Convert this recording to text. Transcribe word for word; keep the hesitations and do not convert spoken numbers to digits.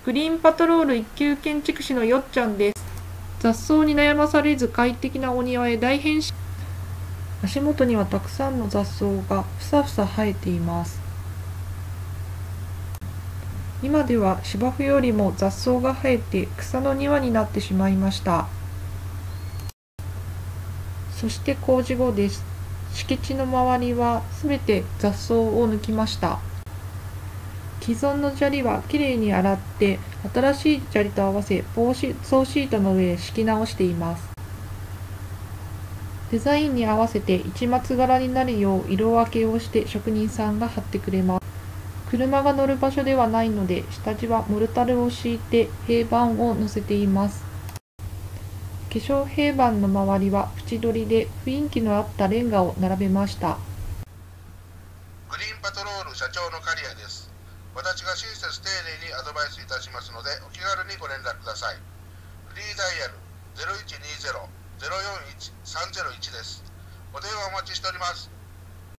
グリーンパトロール一級建築士のよっちゃんです。雑草に悩まされず快適なお庭へ大変身。足元にはたくさんの雑草がふさふさ生えています。今では芝生よりも雑草が生えて草の庭になってしまいました。そして工事後です。敷地の周りはすべて雑草を抜きました。既存の砂利はきれいに洗って新しい砂利と合わせ防草シートの上へ敷き直しています。デザインに合わせて市松柄になるよう色分けをして職人さんが貼ってくれます。車が乗る場所ではないので下地はモルタルを敷いて平板を乗せています。化粧平板の周りは縁取りで雰囲気のあったレンガを並べました。 グリーンパトロール社長の刈谷です。私が親切丁寧にアドバイスいたしますのでお気軽にご連絡ください。フリーダイヤル ゼロいちにゼロ ゼロよんいち さんゼロいち です。お電話お待ちしております。